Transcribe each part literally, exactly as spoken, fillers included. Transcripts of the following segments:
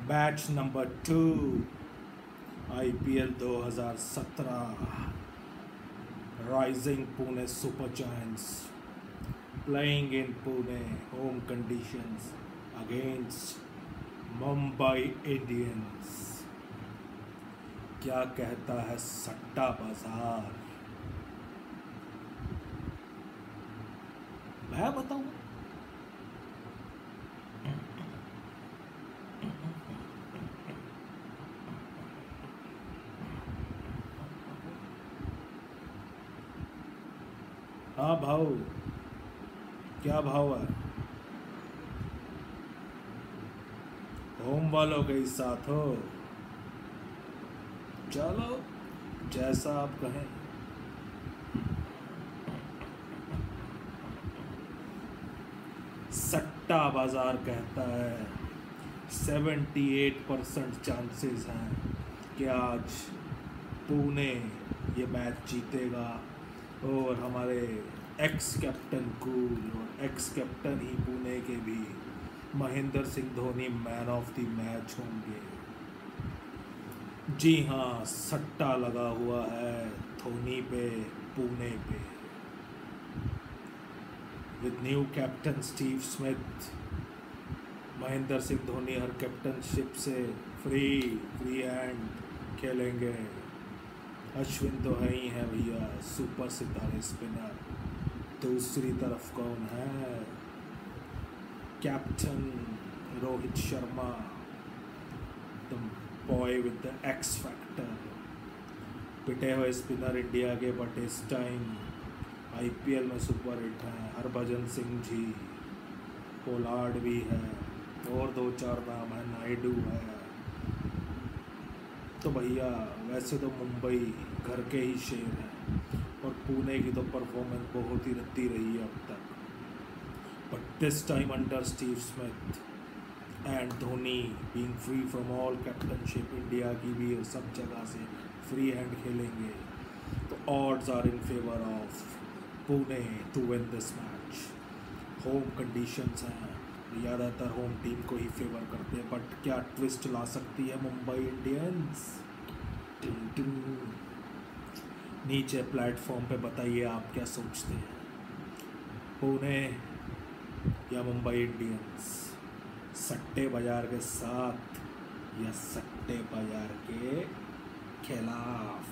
Match number two IPL दो हज़ार सत्रह rising Pune super giants playing in Pune home conditions against Mumbai Indians. क्या कहता है सट्टा बाजार? मैं बताऊं? हाँ भाव, क्या भाव है? होम वालों के ही साथ हो? चलो जैसा आप कहें। सट्टा बाजार कहता है अठहत्तर परसेंट चांसेस हैं कि आज पुणे ये मैच जीतेगा और हमारे एक्स कैप्टन कूल और एक्स कैप्टन ही पुणे के भी Mahendra Singh Dhoni man of the match होंगे। जी हाँ, सट्टा लगा हुआ है धोनी पे, पुणे पे। With new captain Steve Smith, Mahendra Singh Dhoni हर कैप्टनशिप से फ्री फ्री हैंड खेलेंगे। अश्विन तो है ही है भैया, सुपर सितारे स्पिनर। दूसरी तरफ कौन है? Captain Rohit Sharma, the boy with the X factor. पिटे हुए स्पिनर इंडिया के, बट इस टाइम आईपीएल में सुपर हिट हैं। हरभजन सिंह जी, पोलार्ड भी है और दो चार नाम है, नायडू है। तो भैया वैसे तो मुंबई घर के ही शेर हैं और पुणे की तो परफॉर्मेंस बहुत ही रद्दी रही है अब तक। But this time under Steve Smith and Dhoni being free from all captainship, India की भी सब जगह से फ्री हैंड खेलेंगे, तो odds are in favour of Pune to win this match. Home conditions हैं, ज़्यादातर होम टीम को ही फेवर करते हैं, बट क्या ट्विस्ट ला सकती है मुंबई इंडियंस? नीचे प्लेटफॉर्म पे बताइए आप क्या सोचते हैं, पुणे या मुंबई इंडियंस? सट्टे बाजार के साथ या सट्टे बाजार के खिलाफ?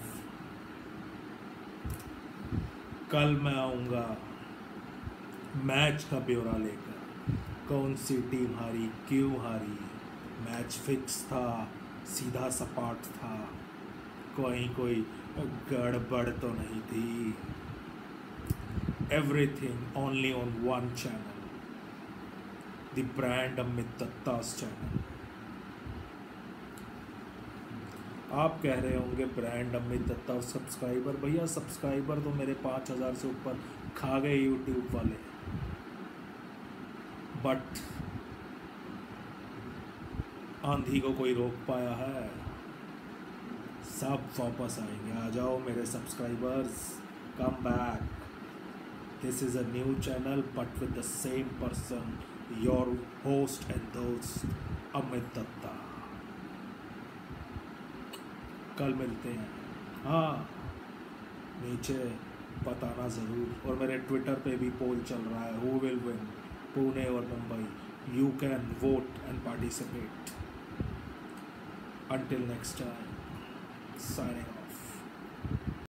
कल मैं आऊँगा मैच का ब्यौरा लेकर, कौन सी टीम हारी, क्यों हारी, मैच फिक्स था, सीधा सपाट था, कोई कोई गड़बड़ तो नहीं थी। Everything only on one channel, the brand Amit Dutta's channel. आप कह रहे होंगे ब्रांड अमित दत्ता और सब्सक्राइबर, भैया सब्सक्राइबर तो मेरे पाँच हज़ार से ऊपर खा गए यूट्यूब वाले, बट आंधी को कोई रोक पाया है? सब वापस आएंगे। आ जाओ मेरे subscribers, come back. This is a new channel but with the same person, your host and दोस्त अमित दत्ता। कल मिलते हैं। हाँ, नीचे बताना ज़रूर, और मेरे ट्विटर पे भी पोल चल रहा है, हु विल विन पुणे और Mumbai. You can vote and participate. Until next time, signing off.